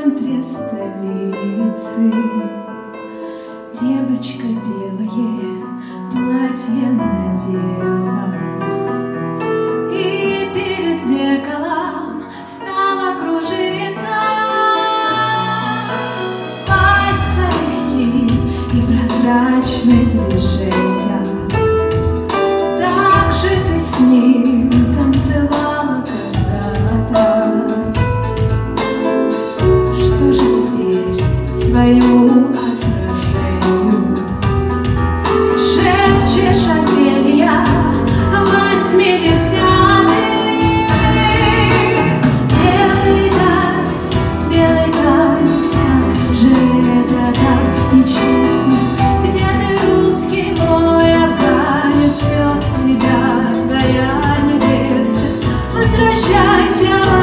центре столицы девочка белое платье надела и перед зеркалом стала кружиться. Пальцы легкие и прозрачные движения. Так же ты с ним танцевала когда-то. Что же теперь свою отражению шепчешь, Офелия, 80-х? Белый танец, как же это так нечестно? Где ты, русский мой афганец, ждет тебя твоя невеста? Возвращайся.